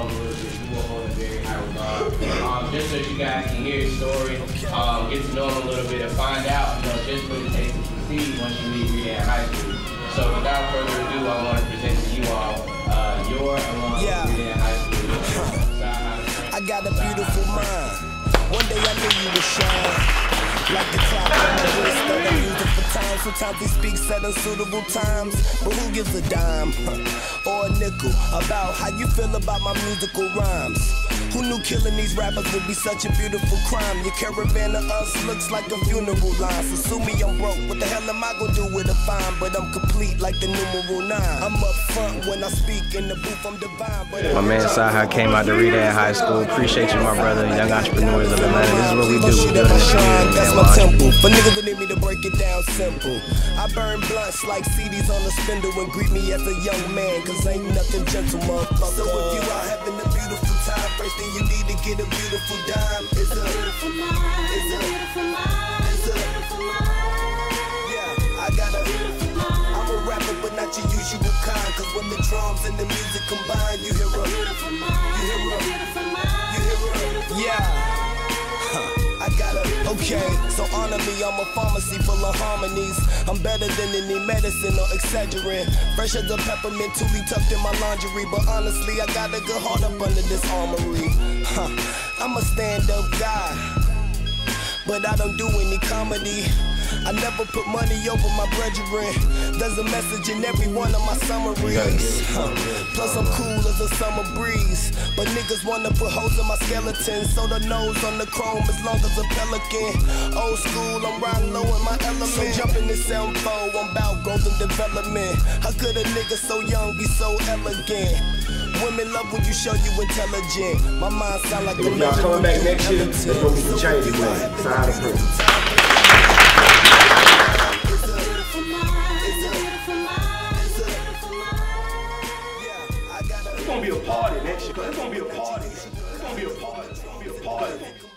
hold a little bit, we will hold in very high regard. Just so you guys can hear his story, get to know him a little bit, and find out, just what it takes to succeed once you leave Redan High School. So without further ado, I want to present to you all your alum from Redan High School. I got a beautiful mind. One day I knew you would shine. Like the clock on my wrist that I use it for time. Sometimes he speaks at unsuitable times, but who gives a dime or a nickel about how you feel about my musical rhymes? Who knew killing these rappers would be such a beautiful crime? Your caravan of us looks like a funeral line. So sue me, I'm broke. What the hell am I gonna do with a fine? But I'm complete like the numeral 9. I'm up front when I speak in the booth, I'm divine. But my man Cyhi came out to Redan High School. Appreciate you, my brother. Young entrepreneurs of Atlanta. This is what we do. We building the community. That's my temple. For niggas that need me to break it down simple. I burn blunts like CDs on a spindle and greet me as a young man, cause ain't nothing gentle, motherfucker. So if you are having a beautiful time, first thing you need to get a beautiful dime. It's a beautiful mind. It's a beautiful mind. It's a beautiful mind. Yeah, I got a beautiful mind. I'm a rapper, but not your usual kind, cause when the drums and the music combine, you hear a beautiful mind. You hear a beautiful mind. You hear a yeah. I got a okay, so honor me, I'm a pharmacy full of harmonies. I'm better than any medicine or exaggerant. Fresh as a peppermint, toolie tucked in my lingerie. But honestly, I got a good heart up under this armory. I'm a stand-up guy, but I don't do any comedy. I never put money over my brethren. There's a message in every one of my summaries. Plus I'm cool as a summer breeze, but niggas wanna put holes in my skeleton. So the nose on the chrome as long as a pelican. Old school, I'm riding low in my element. So jump in this M4, I'm about growth and development. How could a nigga so young be so elegant? Women love when you show you intelligent. My mind sound like a y'all coming back next year, it's gonna be some changes, man. Cyhi the Prynce. It's gonna be a party next year. It's gonna be a party. It's gonna be a party. It's gonna be a party.